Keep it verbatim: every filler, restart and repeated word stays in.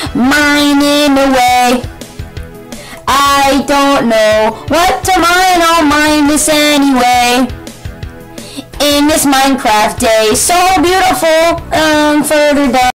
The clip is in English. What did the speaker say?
mining away. I don't know what to mine, I'll mine this anyway. In this Minecraft day, so beautiful, um, further down.